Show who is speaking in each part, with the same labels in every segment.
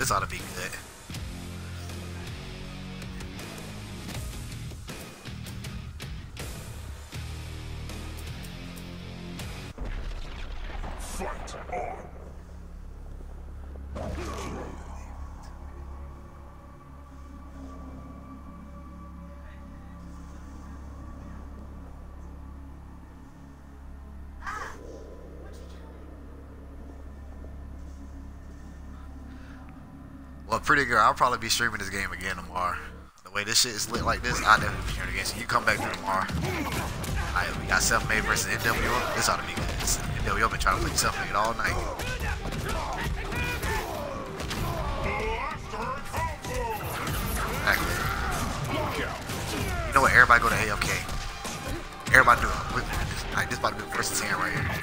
Speaker 1: This ought to be good.
Speaker 2: Fight on.
Speaker 1: Well, pretty good. I'll probably be streaming this game again tomorrow. The way this shit is lit like this, I'll definitely be streaming again. So you come back through tomorrow. Alright, we got Self-Made versus NWO. This ought to be good. NWO been trying to play Self-Made all night. Exactly. You know what? Everybody go to AFK. Everybody do it. Alright, this about to be first 10 right here.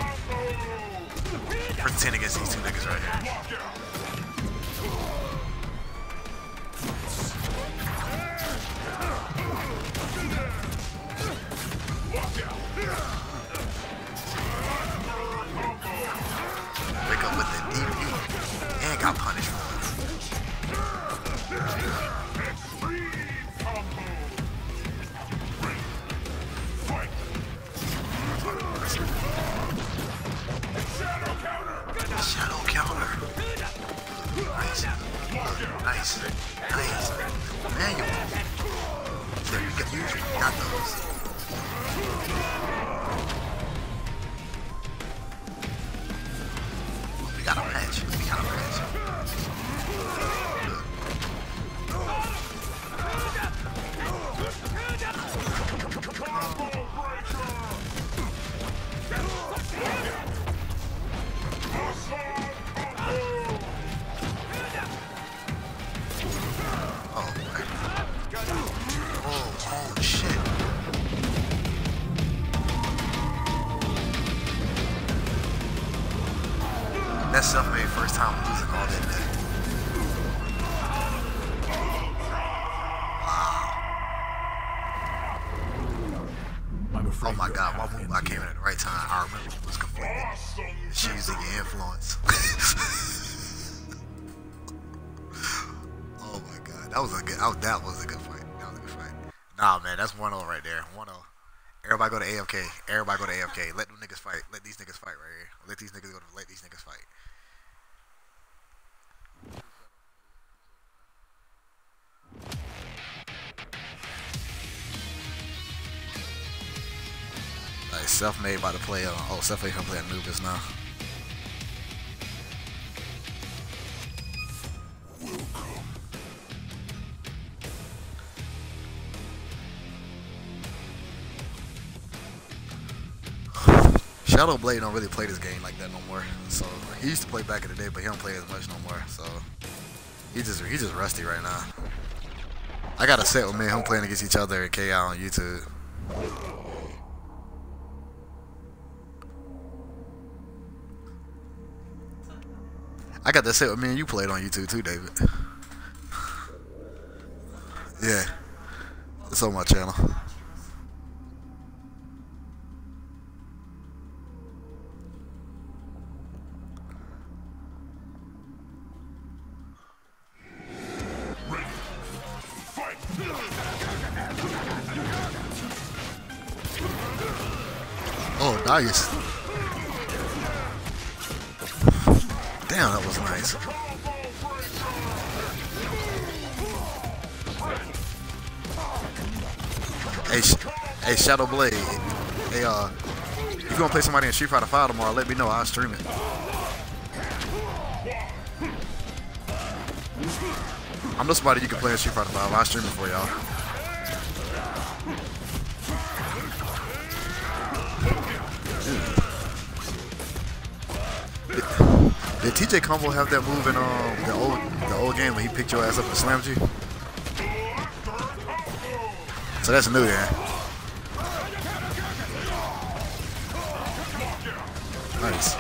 Speaker 1: First 10 against these two niggas right here. Wake up with the DP and got punished for it. Shadow counter. Nice. Nice. Nice. Man, you got those. We got a match. We got a match. Oh shit. That's Self-Made first time losing all that day. Wow. Oh my god, my move I came in at the right time. I remember it was completed. She using your influence. Oh my god, that was a good fight. That was a good fight. Nah man, that's 1-0 right there. 1-0. Everybody go to AFK. Everybody go to AFK. Let them niggas fight. Let these niggas fight right here. Let these niggas fight. Like Self-Made about to play Self-Made can play ANIBUS now. Shadow Blade don't really play this game like that no more. So he used to play back in the day, but he don't play as much no more. So he's just rusty right now. I got a set with me and him playing against each other at KI on YouTube. I got that set with me and you played on YouTube too, David. Yeah, it's on my channel. Oh, nice. Damn, that was nice. Hey, Shadow Blade. Hey, if you gonna play somebody in Street Fighter 5 tomorrow, let me know. I'll stream it. I'm just somebody you can play in Street Fighter 5. I'll stream it for y'all. Did TJ Combo have that move in the old game when he picked your ass up and slammed you? So that's new then. Nice.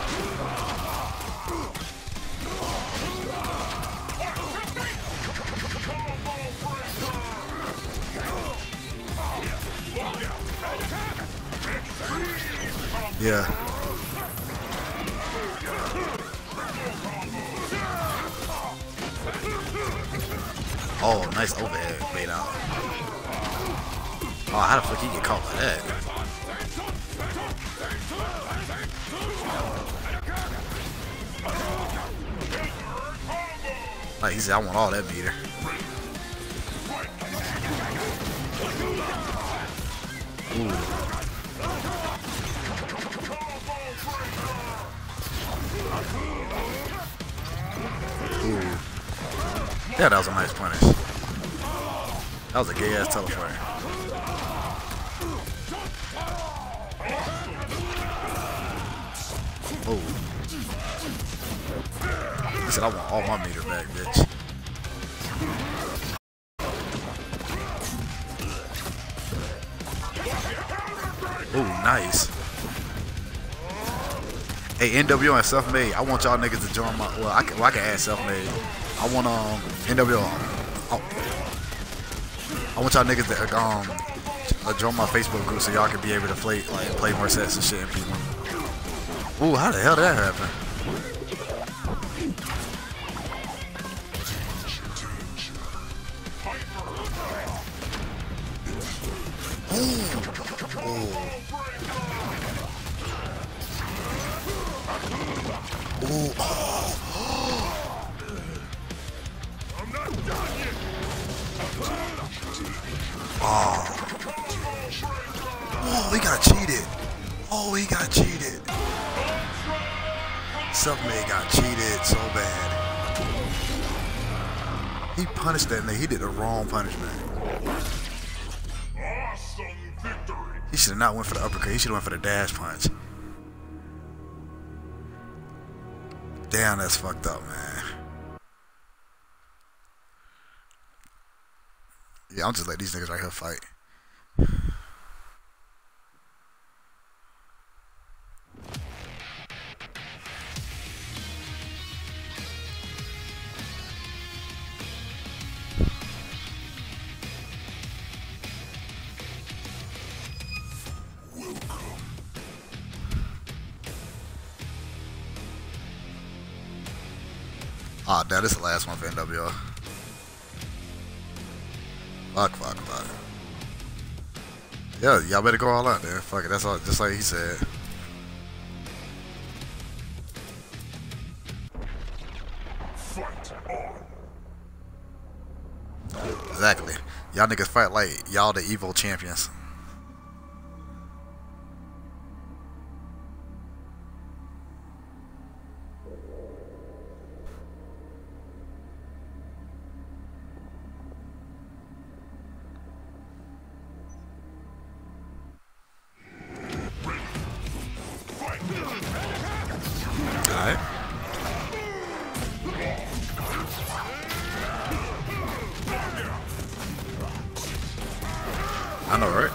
Speaker 1: Yeah. Oh, nice overhead bait out. Oh, how the fuck he get caught by that? Like he said, I want all that meter. Ooh. Ooh. Yeah, that was a nice punish. That was a gay ass teleport. Oh. He said I want all my meter back, bitch. Oh, nice. Hey, NWO and SelfMade, I want y'all niggas to join my. Well, I can add SelfMade. I want NWO. I want y'all niggas to join my Facebook group so y'all can be able to play more sets and shit and people. Ooh, how the hell did that happen? Ooh. Ooh. Oh. Oh. Oh, he got cheated. Oh, he got cheated. SelfMade got cheated so bad. He punished that nigga. He did the wrong punishment. He should have not went for the uppercut. He should have went for the dash punch. Damn, that's fucked up, man. Yeah, I'm just let these niggas right here fight. Oh, damn, this is the last one for NWO. Fuck. Yeah, y'all better go all out there. Fuck it, that's all, just like he said. Fight on. Exactly. Y'all niggas fight like y'all the evil champions. Alright. I know, right?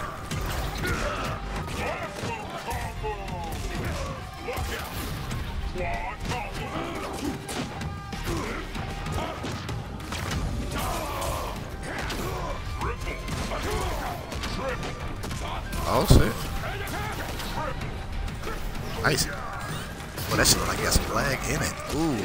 Speaker 1: Oh shit. Nice. Well, that shit look like he got some lag in it. Ooh.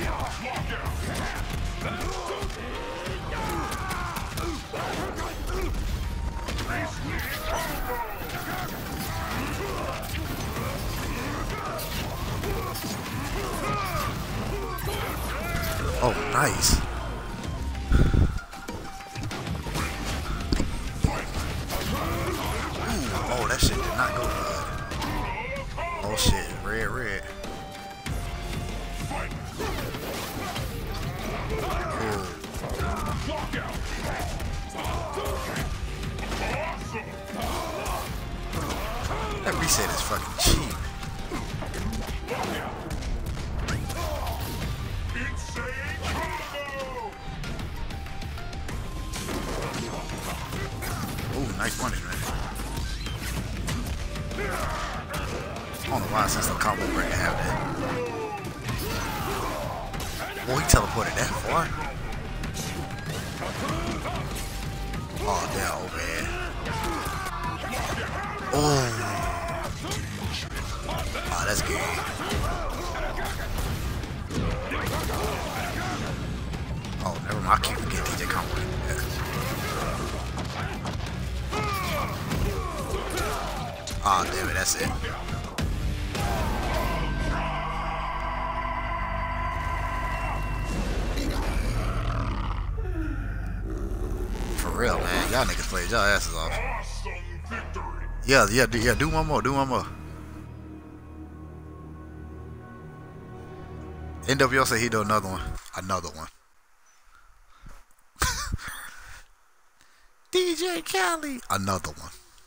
Speaker 1: Oh, nice. Ooh, oh, that shit did not go good. Oh shit, red. Ooh. That reset is fucking cheap. Ooh, nice punishment. I don't know why since the combo break I have that. Boy, he teleported that far. Oh, damn, overhead. Oh, that's good. Oh, never mind. I keep forgetting TJ combo. Yeah. That's it. For real, man. Y'all niggas played y'all asses off. Yeah. Do one more. Do one more. NWO said he do another one. Another one. DJ Khaled. Another one.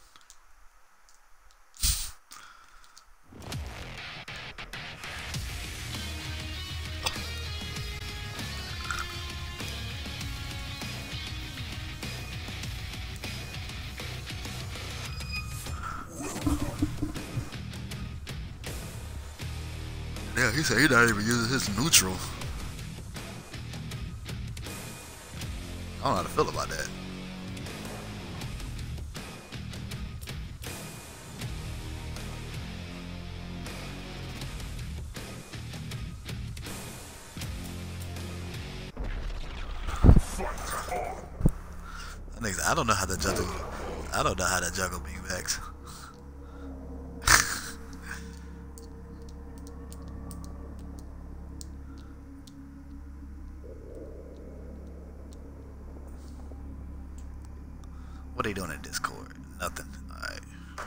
Speaker 1: Yeah, he said he's not even using his neutral. I don't know how to feel about that. I don't know how to juggle. I don't know how to juggle beanbags. What are they doing in Discord? Nothing. Alright.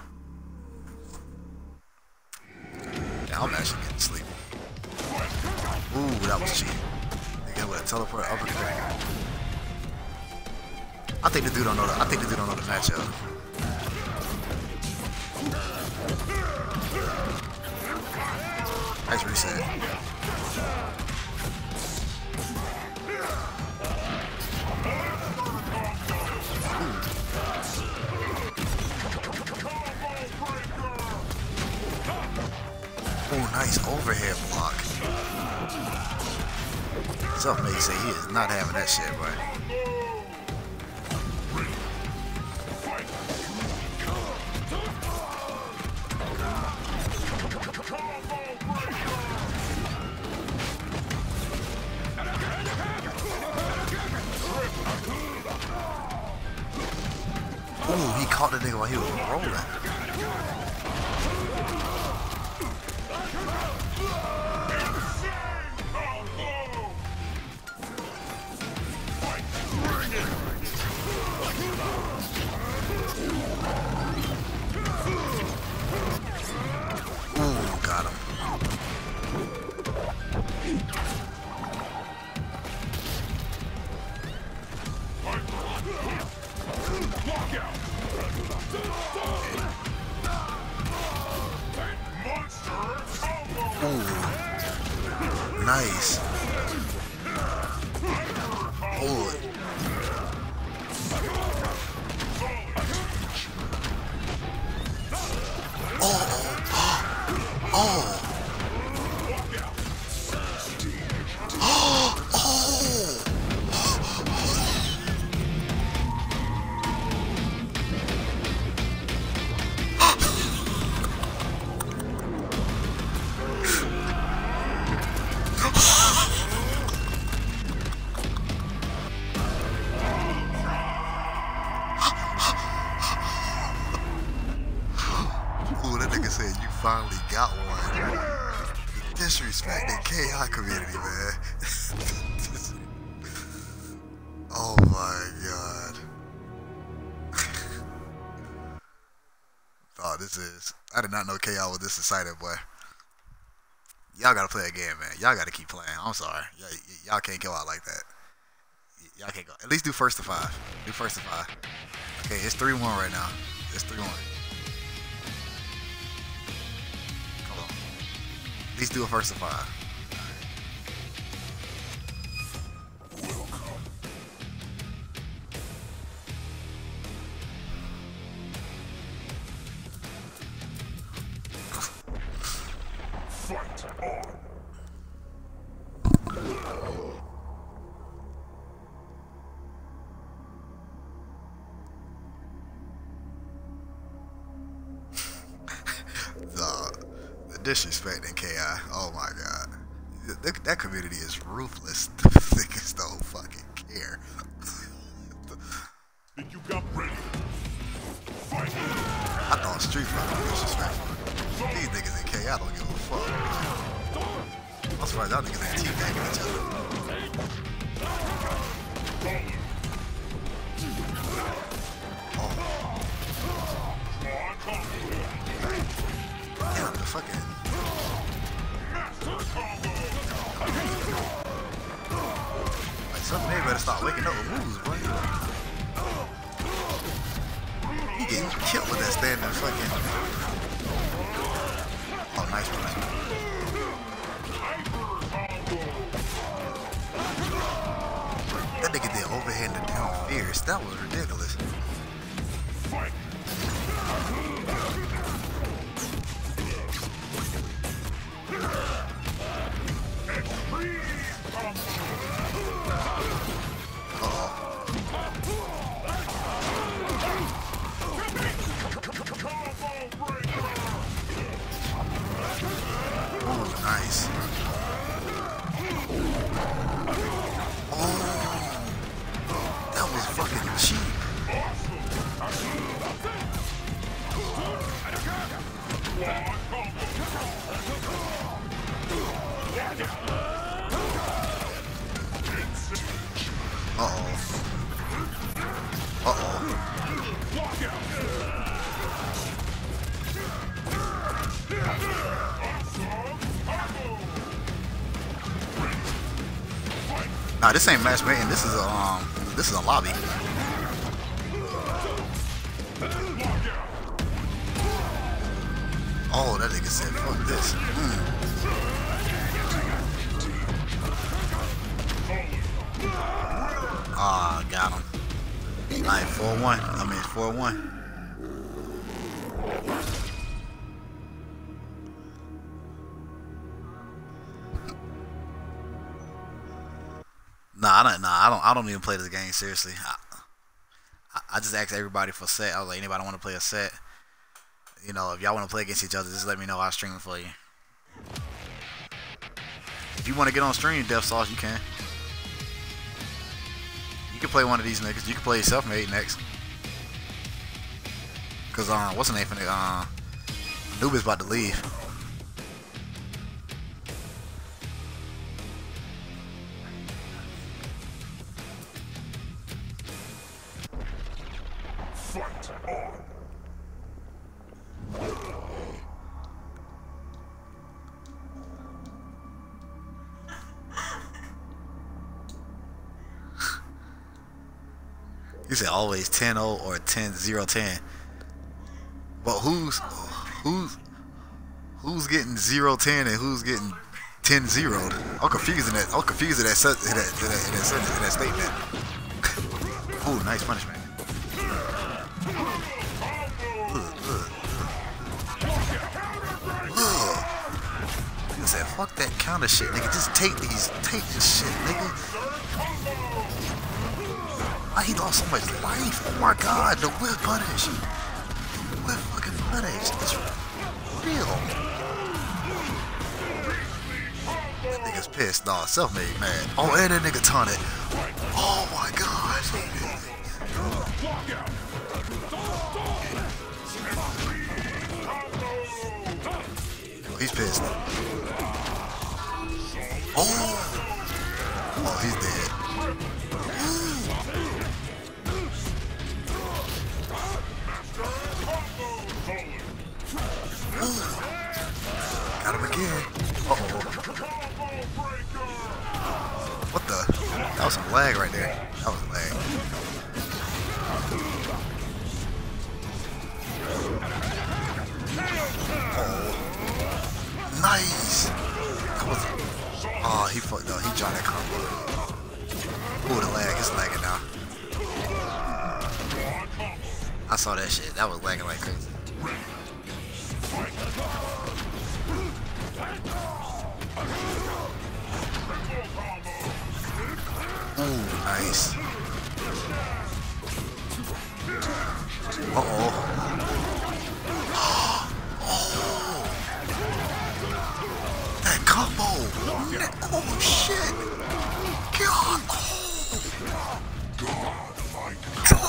Speaker 1: Yeah, I'm actually getting sleepy. Ooh, that was cheap. They got with a teleport uppercut. I think the dude don't know the matchup. Nice reset. Oh, nice overhead block. SelfMade say he is not having that shit, boy. Ooh, he caught the nigga while he was rolling. Ooh, got him. Ooh, nice. Oh. Oh. Finally got one. Disrespect the KI community, man. Oh my god. Oh, this is. I did not know KI was this excited, boy. Y'all gotta play a game, man. Y'all gotta keep playing. I'm sorry. Y'all can't go out like that. Y'all can't go. At least do first to 5. Do first to 5. Okay, it's 3-1 right now. It's 3-1. At least do a first to 5.
Speaker 2: Fight on.
Speaker 1: The disrespect in KI. Oh my god. That community is ruthless. The niggas don't fucking care.
Speaker 2: Think you got ready? Fight.
Speaker 1: I thought Street Fighter was disrespectful. These niggas in KI don't give a fuck. I'm surprised y'all niggas ain't teabagging each other. Damn, the fucking... Like, something better start waking up with moves, boy. He getting killed with that standing fucking... Oh, nice one, nice one. That nigga did overhand and down fierce. That was ridiculous. Oh, nice. Oh, that was fucking cheap. Uh-oh. Uh-oh. Nah, this ain't matchmaking. This is a lobby. Oh, that nigga said, fuck this. Ah, got him. Alright, 4-1. I mean, 4-1. I don't even play this game seriously. I just asked everybody for a set. I was like, anybody want to play a set? You know, if y'all want to play against each other, just let me know. I'll stream it for you. If you want to get on stream, Death Sauce, you can. You can play one of these niggas. You can play Self-Made next. Cause what's the name for nigga? ANIBUS about to leave.
Speaker 2: Fight on.
Speaker 1: You said always 10-0 or 10-0-10. But who's getting 0-10 and who's getting 10-0'd? I'm confused in that. I'm confused in that statement. Ooh, nice punishment. I said, fuck that counter shit, nigga. Just take this shit, nigga. Why he lost so much life? Oh my god, the whip punish. Whip fucking punish. It's real. That nigga's pissed. Nah, Self-Made mad. Oh, and that nigga taunted. Oh my god. He's pissed. Oh, he's dead. Got him again. Uh-oh. What the? That was some lag right there. That was lag. Oh. Nice. That was... Oh, he fucked up. He dropped that combo. Ooh, the lag. It's lagging now. I saw that shit. That was lagging like crazy. Ooh, nice. Uh-oh. Oh. That combo. Oh, shit. God.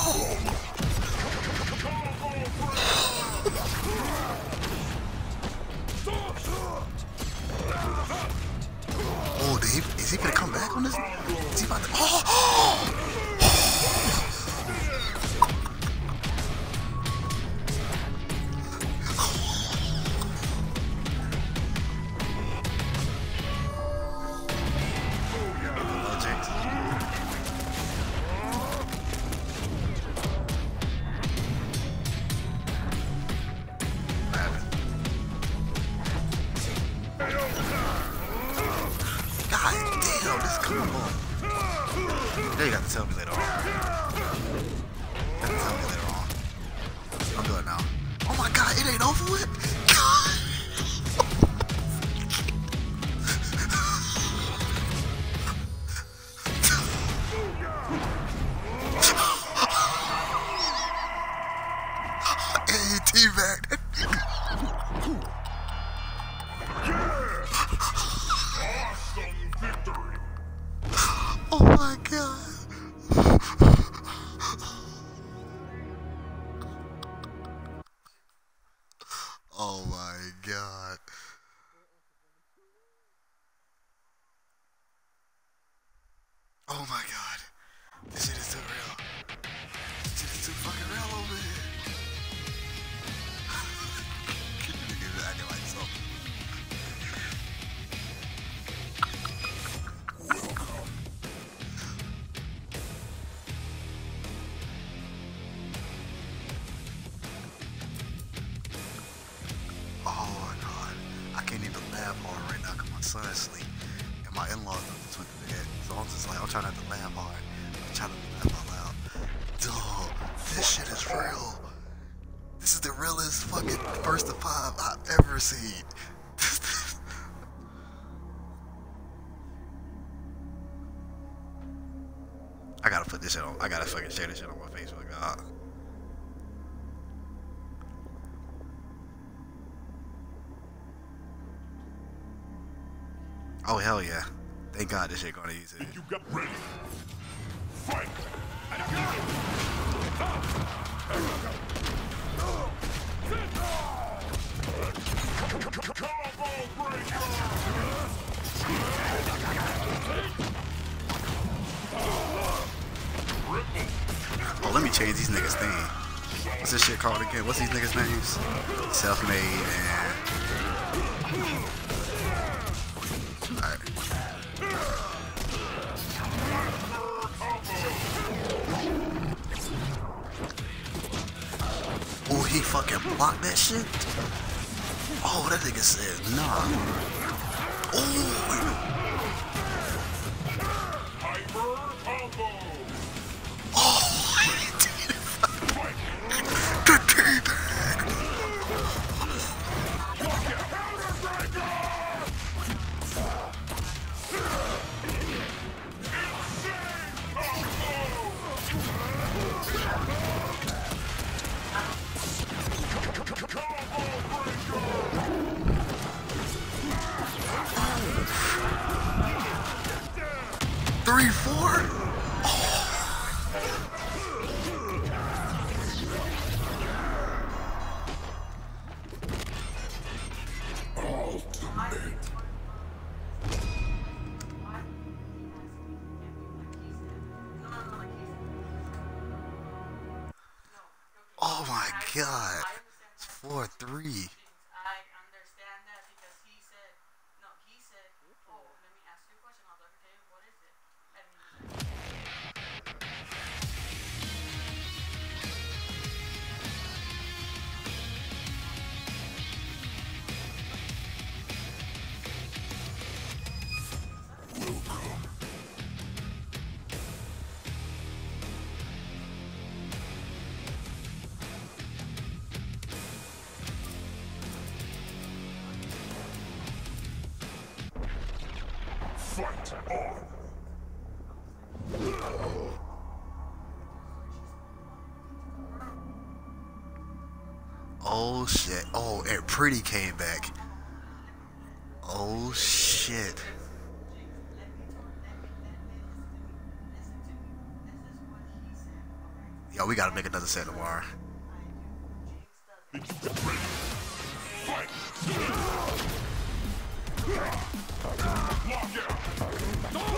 Speaker 1: Oh. Is he gonna come back on this? Is he about to? Oh! You got to tell me later on. You got to tell me later on. I'll do it now. Oh my god, it ain't over with? God. Hey, T-Mac.
Speaker 2: Awesome victory.
Speaker 1: Oh my god. Oh my god. Oh my god. This shit is too real. This shit is too fucking real over here. Niggas acting like something. Oh my god. I can't even laugh hard right now because my son's asleep and my in-laws are tweaking their head. So I'm just like, I'm trying not to laugh hard. I'm trying to laugh out loud. Dude, this shit is real. This is the realest fucking first of 5 I've ever seen. I gotta put this shit on. I gotta fucking share this shit on my Facebook. Oh hell yeah! Thank God this shit going to YouTube.
Speaker 2: You got ready. Fight.
Speaker 1: Oh, let me change these niggas' thing. What's this shit called again? What's these niggas' names? Self-made and... Alright. Oh, he fucking blocked that shit? Oh, that nigga said nah. Oh! Oh, he did it. The teabag. Three, four? Oh my god. It's 4-3.
Speaker 3: I understand that because he said, oh, let me ask you a question. I'll tell you, what is it?
Speaker 2: Fight on.
Speaker 1: Oh shit. Oh, and Pretty came back. Oh shit. Yo, we gotta make another set tomorrow.
Speaker 2: Fight. Lock out.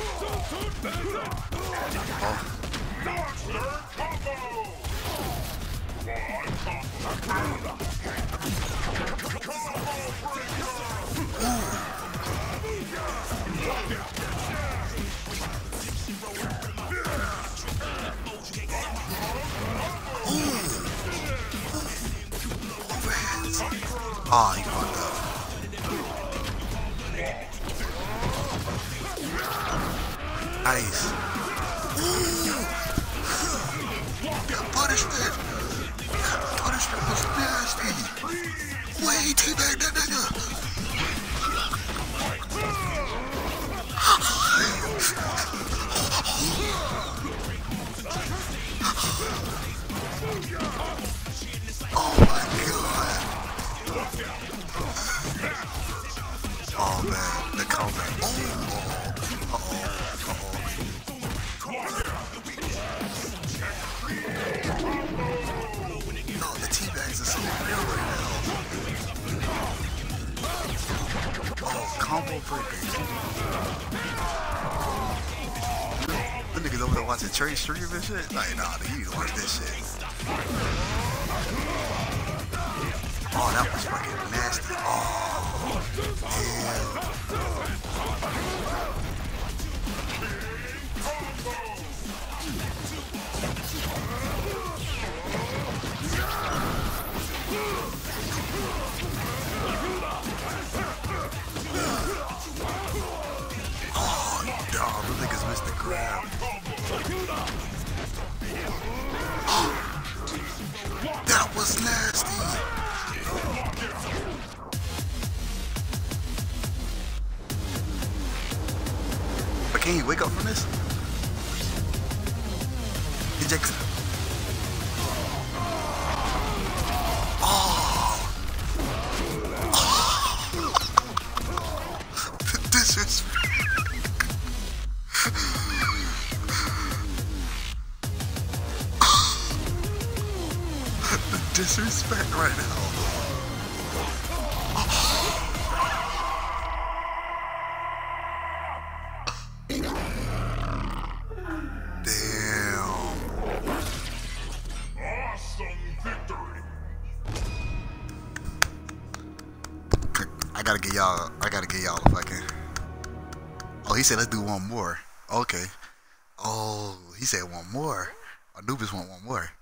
Speaker 1: Oh, he fucked up. Nice. Punishment. Punishment was nasty. Wait, teabag that nigga. Oh my god. Oh man, the comeback. No, the teabags are so real right now. Oh, combo breakers. The niggas over there watching Trey stream and shit. Like, nah, you need to watch this shit. Oh, that was fucking nasty. Oh, damn. Oh, dog, those niggas missed the grab. That was nasty. But can you wake up from this? Eject. Oh. The disrespect. The disrespect right now. I gotta get y'all a fucking. Oh, he said let's do one more. Okay. Oh, he said one more. ANIBUS want one more.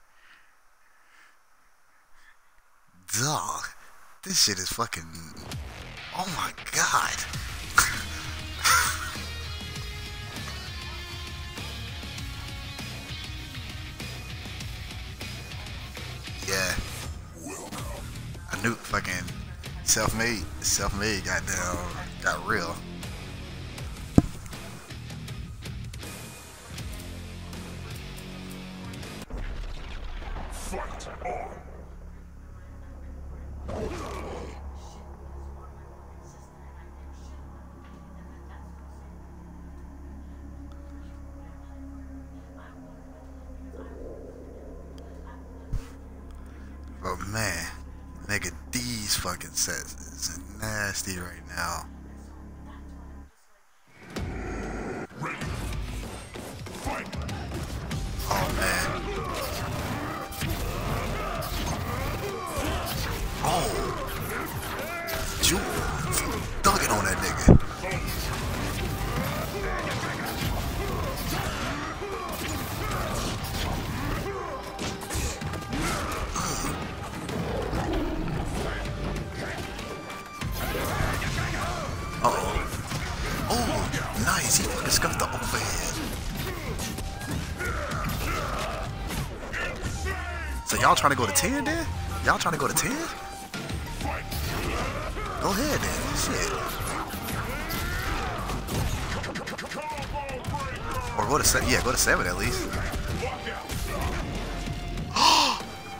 Speaker 1: Dog, this shit is fucking. Oh my god. Yeah. I knew fucking. Self-made got real.
Speaker 2: Fight on.
Speaker 1: But man, nigga, these fucking sets is nasty right now.
Speaker 2: Ready. Fight.
Speaker 1: Oh man. Oh. Jewel. Dunking on that nigga. Uh-oh. Oh, nice. He fucking scuffed the overhead. So y'all trying to go to 10 then? Y'all trying to go to 10? Go ahead then. Shit. Or go to 7. Yeah, go to 7 at least. Oh,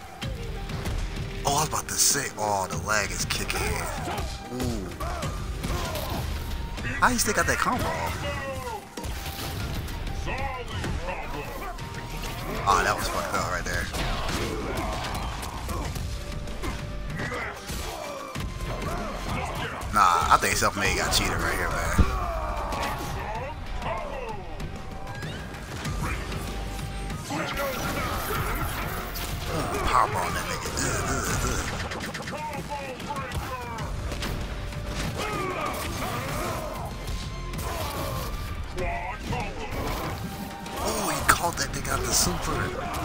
Speaker 1: I was about to say. Oh, the lag is kicking in. Ooh. How you still got that combo? Oh, that was fucked up right there. Nah, I think Self-Made got cheated right here, man. powerbomb that nigga. Oh, he caught that nigga out the super.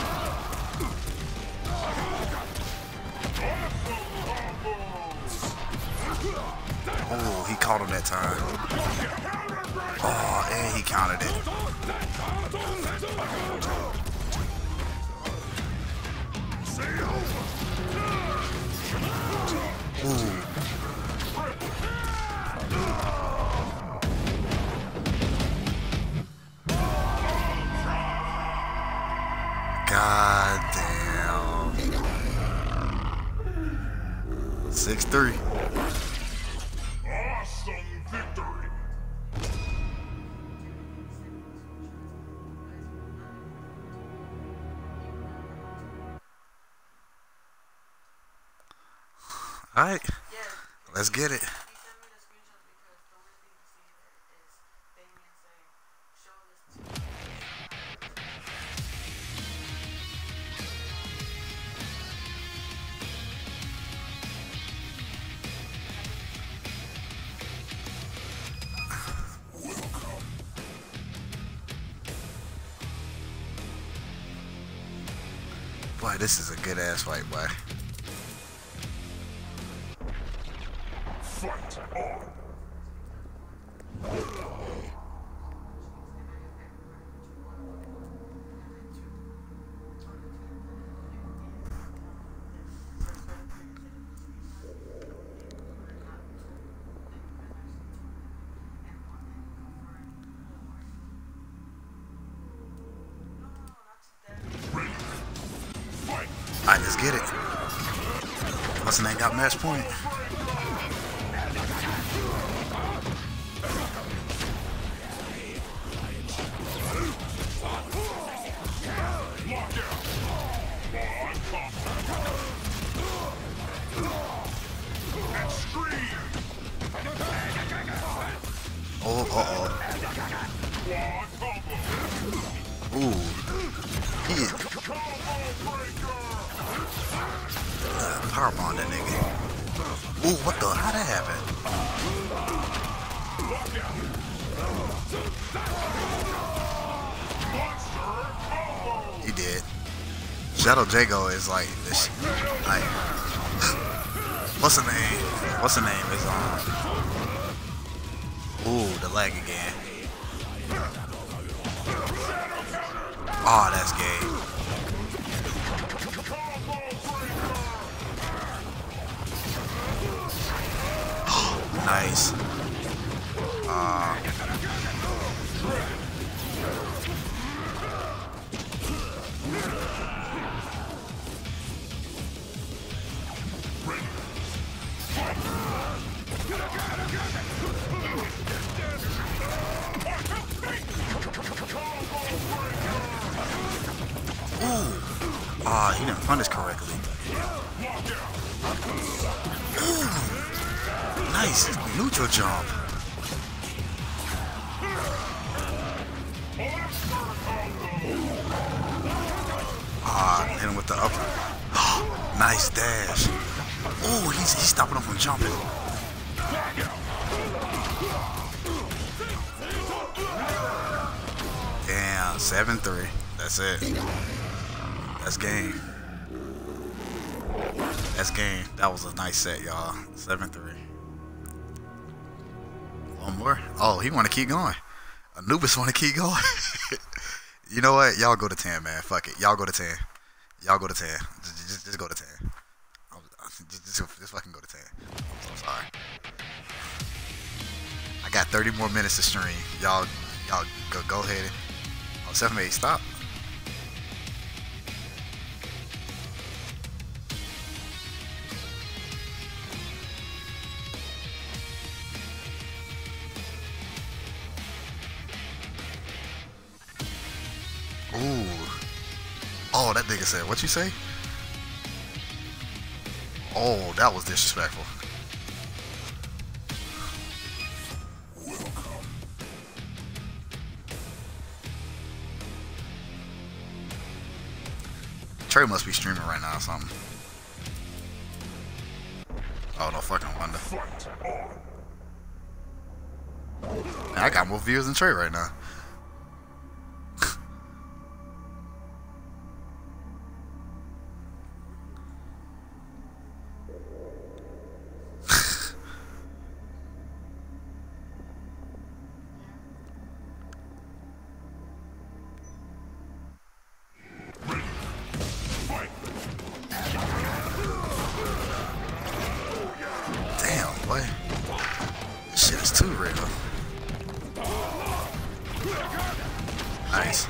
Speaker 1: Oh, he caught him that time. Oh, and he countered it. Ooh. God damn. 6-3.
Speaker 2: Awesome victory.
Speaker 1: All right, let's get it.
Speaker 3: He sent me the screenshots because the only thing you see there is Damien saying, show this to me.
Speaker 1: Boy, this is a good ass fight, boy.
Speaker 2: Fight on. Ready. Fight.
Speaker 1: Alright, let's get it. What's the name? Got match point. Oh, ooh. He powerbomb that nigga. Ooh, what the? How'd that happen? He did. Shadow Jago is like this. Like, what's the name? What's the name? Is ooh, the lag again. Oh, that's gay. Nice. Ah, he didn't punish correctly. Ooh, nice neutral jump. Ah, hit him with the upper. Nice dash. Ooh, he's stopping him from jumping. Damn, 7-3. That's it. That's game. That's game. That was a nice set, y'all. 7-3. One more. Oh, he want to keep going. Anubis want to keep going. You know what? Y'all go to 10, man. Fuck it. Y'all go to 10. Y'all go to 10. Just go to 10. Just fucking go to 10. I'm so sorry. I got 30 more minutes to stream. Y'all go ahead. Oh, SelfMade, stop. Ooh. Oh, that nigga said, what you say? Oh, that was disrespectful. Trey must be streaming right now or something. Oh, no fucking wonder.
Speaker 2: Fight on.
Speaker 1: Man, I got more views than Trey right now. Damn, boy. This shit is too real. Nice.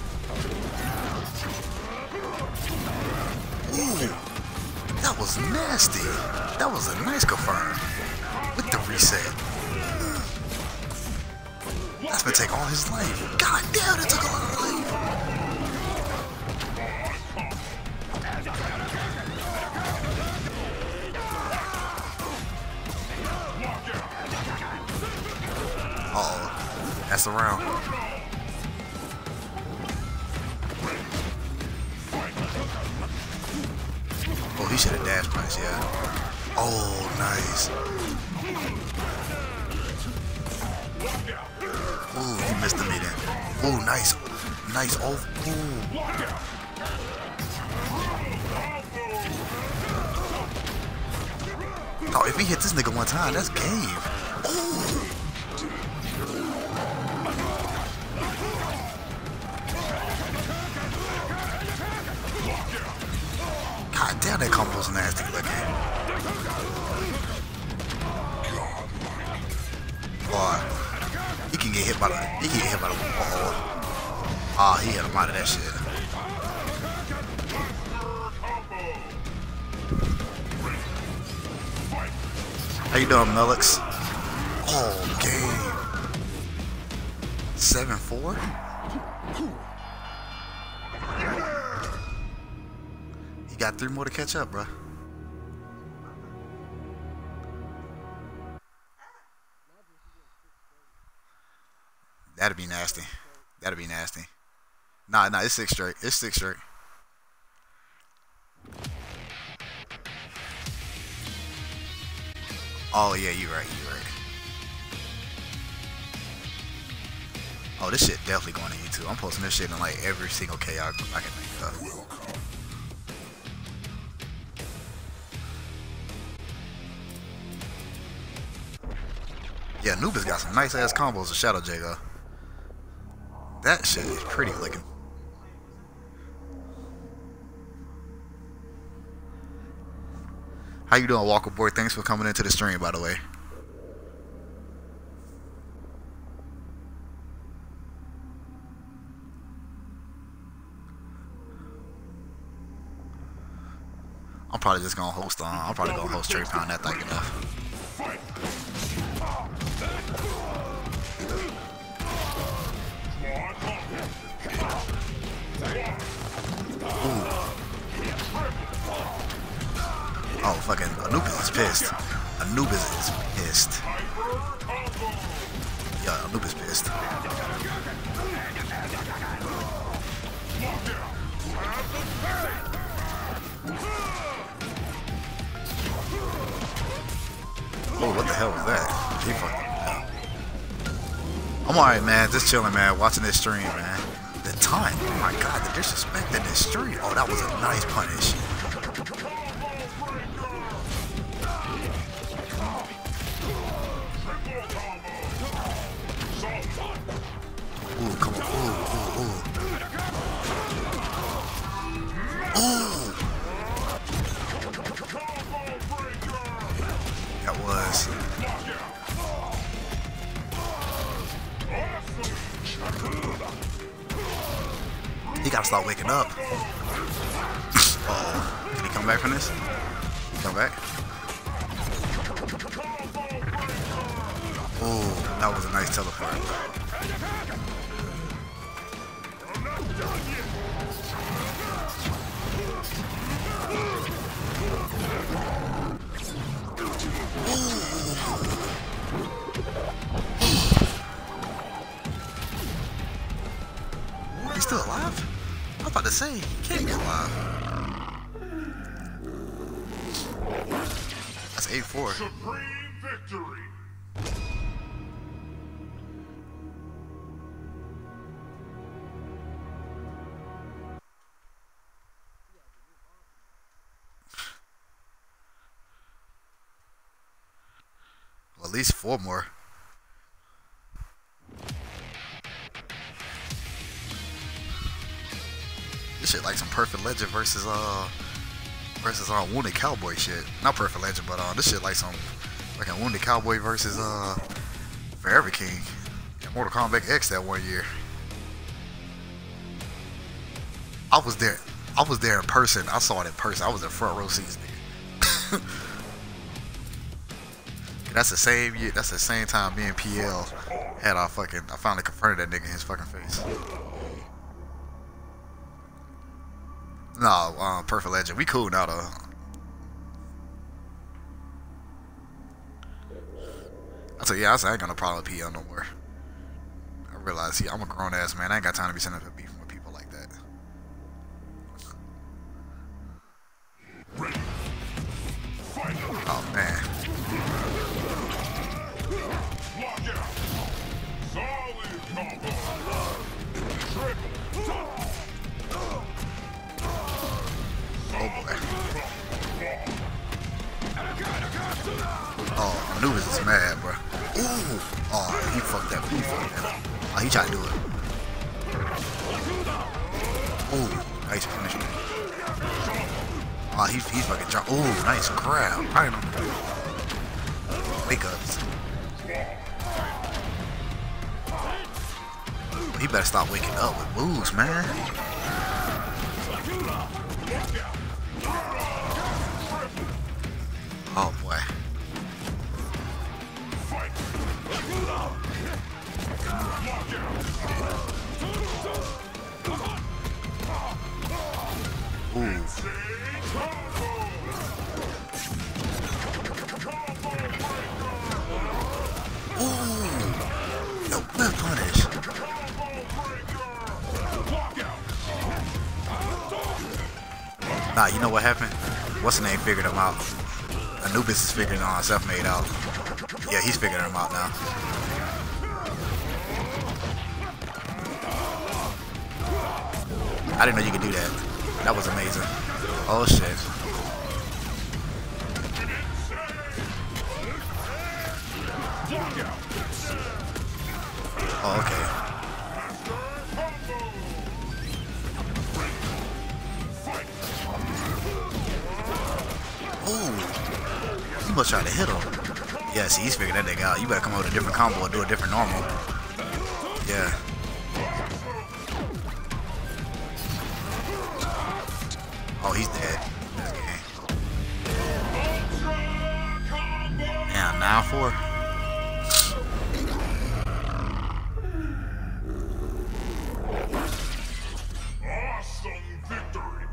Speaker 1: Ooh, that was nasty. That was a nice confirm. With the reset. That's gonna take all his life. God damn, it took a lot of life. Uh-oh. That's the round. Oh, he should have dash punched, yeah. Oh, nice. Ooh, he missed the meeting. Ooh, nice. Nice. Oh, ooh. Oh, if he hit this nigga one time, that's game. Ooh. God damn, that combo's nasty looking. Boy, he can get hit by the. He can get hit by the. Ah, he hit him out of that shit. How you doing, Melix? Oh, game. 7-4. You got 3 more to catch up, bro. That'd be nasty. That'd be nasty. Nah, it's 6 straight. It's 6 straight. Oh yeah, you're right. Oh, this shit definitely going to YouTube. I'm posting this shit in like every single KI I can think of. Yeah, Anubis got some nice ass combos with Shadow Jago. That shit is pretty looking. How you doing, Walker Boy? Thanks for coming into the stream, by the way. I'm probably just gonna host I'm probably gonna host Trey Pound that thing enough. Oh, fucking Anubis is pissed. Anubis is pissed. Yeah, Anubis pissed. Oh, what the hell was that? He fucked up. I'm alright, man. Just chilling, man. Watching this stream, man. The time. Oh my god, the disrespect in this stream. Oh, that was a nice punish. Ooh, come on. Ooh. Ooh. That was. He gotta start waking up. Uh-oh. Can he come back from this? Come back. Oh, that was a nice teleport. He's still alive? I was about to say, he can't get alive. 8-4.
Speaker 2: Supreme victory.
Speaker 1: Well, at least 4 more. This shit like some Perfect Legend versus Wounded Cowboy shit. Not Perfect Legend, but this shit like some like a Wounded Cowboy versus Forever King. Yeah, Mortal Kombat X that one year. I was there in person. I saw it in person. I was in front row seats, nigga. That's the same year. That's the same time me and PL had I finally confronted that nigga in his fucking face. No, Perfect Legend. We cool now though. I said, yeah, I ain't got no problem with PL no more. I realized, I'm a grown ass man. I ain't got time to be sending up beef with people like that. Oh man. Oh boy. Oh, ANIBUS is mad, bro. Ooh. Oh, he fucked that. He fucked that up. Oh, he tried to do it. Ooh, nice punishment. Oh, he's fucking jump. Ooh, nice grab. Right on. Wake ups. He better stop waking up with moves, man. Oh boy. Ooh. Ooh. No, good punish. Nah, you know what happened? What's the name figured him out? ANIBUS is figuring Self-Made out. Yeah, he's figuring him out now. I didn't know you could do that. That was amazing. Oh shit. Oh, okay. Ooh. You must try to hit him. Yeah, see, he's figured that nigga out. You better come up with a different combo or do a different normal. Yeah. Oh, he's dead. This game. Yeah, 9-4.
Speaker 2: Awesome victory.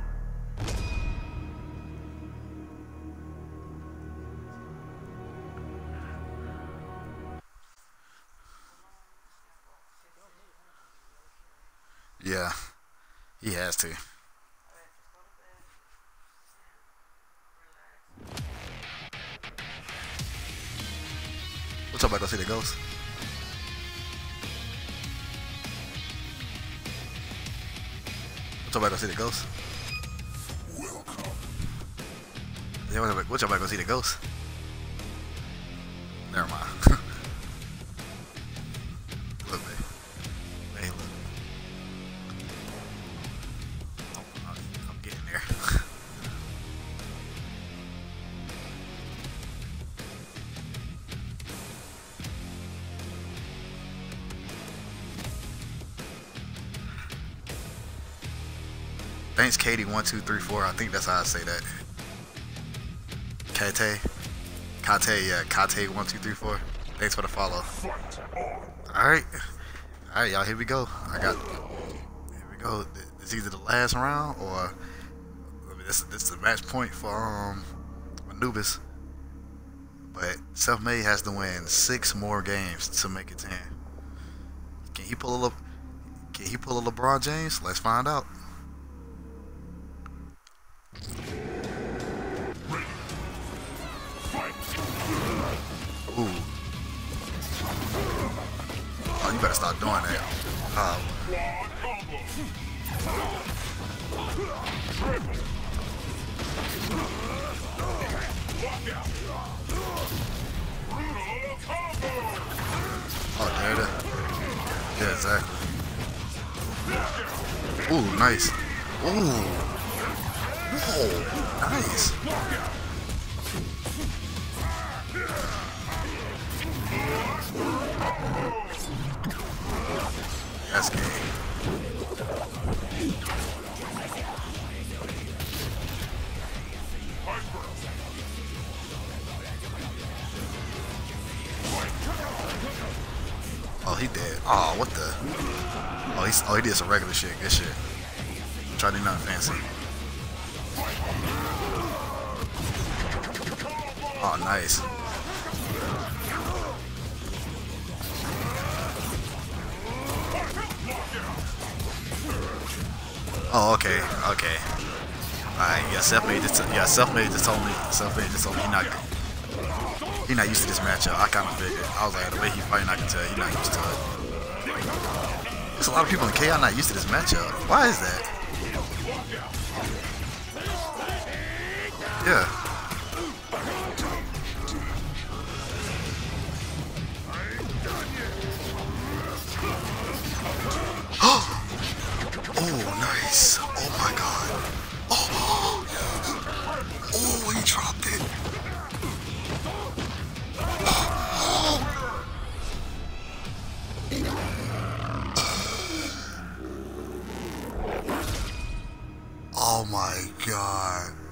Speaker 1: Yeah, he has to. What's up, I go see the ghost? What's up, I go see the ghost?
Speaker 2: Welcome.
Speaker 1: Yeah, what's up, I go see the ghost? Never mind. Look, babe. Hey, look. Oh, I'm getting there. Thanks, Katie1234. I think that's how I say that. Kate, yeah, Kate1234. Thanks for the follow. All right, y'all. Here we go. Here we go. It's either the last round or this is the match point for ANIBUS. But Self-Made has to win 6 more games to make it 10. Can he pull a LeBron James? Let's find out.
Speaker 2: Fight.
Speaker 1: stop doing that.
Speaker 2: Quad combo. Triple. Lockout. Brutal combo.
Speaker 1: Oh, there it is. Yeah, exactly. Ooh, nice. Ooh. Whoa, nice. That's game. Oh, he dead. Oh, what the? Oh, he did some regular shit. Good shit. Try to do nothing fancy. Oh, nice. Oh, okay, okay. Alright, yeah, self-made just told me he not used to this matchup. I kinda figured. I was like, the way he fighting, I can tell he not used to it. There's a lot of people in KI not used to this matchup. Why is that? Yeah. Oh, nice. Oh my god. Oh, oh, he dropped it. Oh my god.